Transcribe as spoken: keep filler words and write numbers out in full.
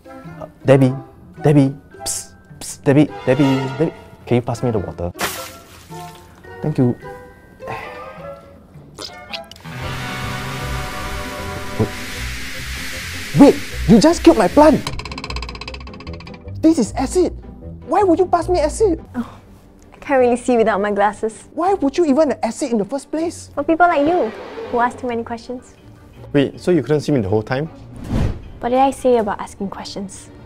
Uh, Debbie, Debbie, psst, psst, Debbie, Debbie, Debbie, can you pass me the water? Thank you. Wait, you just killed my plant! This is acid! Why would you pass me acid? Oh, I can't really see without my glasses. Why would you even acid in the first place? For people like you, who ask too many questions. Wait, so you couldn't see me the whole time? What did I say about asking questions?